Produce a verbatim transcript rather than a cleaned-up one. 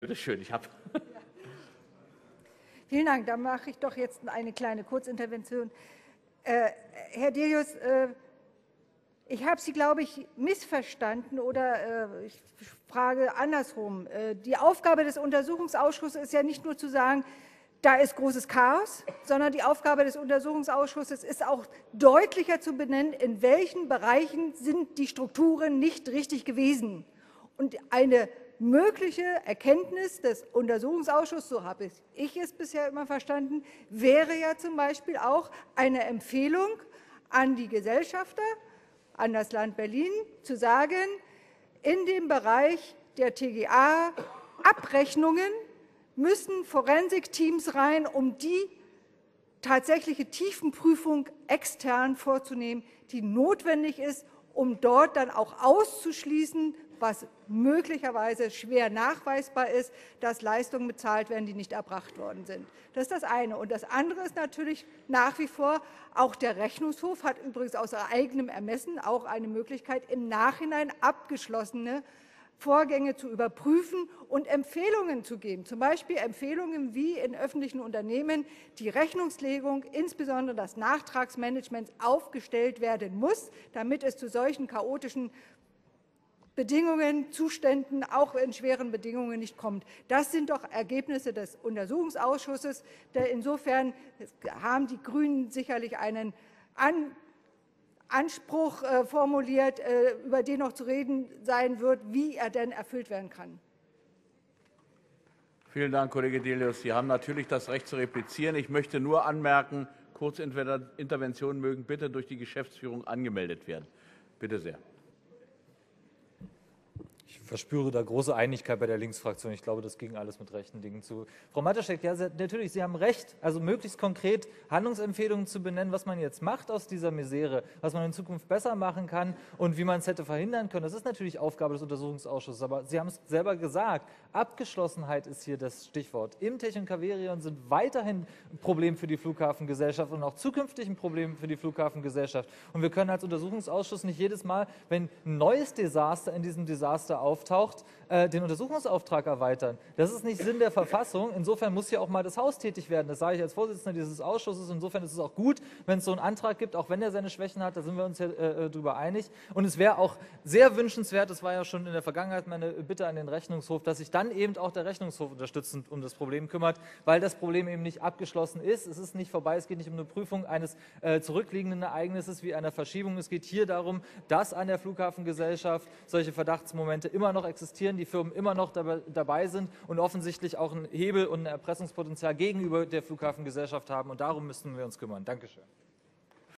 Bitte schön, ich habe. Vielen Dank. Dann mache ich doch jetzt eine kleine Kurzintervention. Äh, Herr Delius, äh, ich habe Sie, glaube ich, missverstanden oder äh, ich frage andersrum. Äh, die Aufgabe des Untersuchungsausschusses ist ja nicht nur zu sagen, da ist großes Chaos, sondern die Aufgabe des Untersuchungsausschusses ist auch deutlicher zu benennen, in welchen Bereichen sind die Strukturen nicht richtig gewesen. Und eine mögliche Erkenntnis des Untersuchungsausschusses, so habe ich es bisher immer verstanden, wäre ja zum Beispiel auch eine Empfehlung an die Gesellschafter, an das Land Berlin, zu sagen, in dem Bereich der T G A-Abrechnungen müssen Forensikteams rein, um die tatsächliche Tiefenprüfung extern vorzunehmen, die notwendig ist, um dort dann auch auszuschließen, was möglicherweise schwer nachweisbar ist, dass Leistungen bezahlt werden, die nicht erbracht worden sind. Das ist das eine. Und das andere ist natürlich nach wie vor, auch der Rechnungshof hat übrigens aus eigenem Ermessen auch eine Möglichkeit, im Nachhinein abgeschlossene Vorgänge zu überprüfen und Empfehlungen zu geben, zum Beispiel Empfehlungen, wie in öffentlichen Unternehmen die Rechnungslegung, insbesondere das Nachtragsmanagement, aufgestellt werden muss, damit es zu solchen chaotischen Bedingungen, Zuständen, auch in schweren Bedingungen nicht kommt. Das sind doch Ergebnisse des Untersuchungsausschusses. Insofern haben die Grünen sicherlich einen An Anspruch äh, formuliert, äh, über den noch zu reden sein wird, wie er denn erfüllt werden kann. Vielen Dank, Kollege Delius. Sie haben natürlich das Recht zu replizieren. Ich möchte nur anmerken, Kurzinterventionen mögen bitte durch die Geschäftsführung angemeldet werden. Bitte sehr. Ich verspüre da große Einigkeit bei der Linksfraktion. Ich glaube, das ging alles mit rechten Dingen zu. Frau Mataschek, ja, natürlich, Sie haben recht, also möglichst konkret Handlungsempfehlungen zu benennen, was man jetzt macht aus dieser Misere, was man in Zukunft besser machen kann und wie man es hätte verhindern können. Das ist natürlich Aufgabe des Untersuchungsausschusses. Aber Sie haben es selber gesagt, Abgeschlossenheit ist hier das Stichwort. Imtech und Caverion sind weiterhin ein Problem für die Flughafengesellschaft und auch zukünftig ein Problem für die Flughafengesellschaft. Und wir können als Untersuchungsausschuss nicht jedes Mal, wenn ein neues Desaster in diesem Desaster auftaucht, äh, den Untersuchungsauftrag erweitern. Das ist nicht Sinn der Verfassung. Insofern muss hier auch mal das Haus tätig werden. Das sage ich als Vorsitzender dieses Ausschusses. Insofern ist es auch gut, wenn es so einen Antrag gibt, auch wenn er seine Schwächen hat. Da sind wir uns ja äh, darüber einig. Und es wäre auch sehr wünschenswert, das war ja schon in der Vergangenheit meine Bitte an den Rechnungshof, dass sich dann eben auch der Rechnungshof unterstützend um das Problem kümmert, weil das Problem eben nicht abgeschlossen ist. Es ist nicht vorbei. Es geht nicht um eine Prüfung eines äh, zurückliegenden Ereignisses wie einer Verschiebung. Es geht hier darum, dass an der Flughafengesellschaft solche Verdachtsmomente immer noch existieren, die Firmen immer noch dabei sind und offensichtlich auch einen Hebel und ein Erpressungspotenzial gegenüber der Flughafengesellschaft haben. Und darum müssen wir uns kümmern. Dankeschön.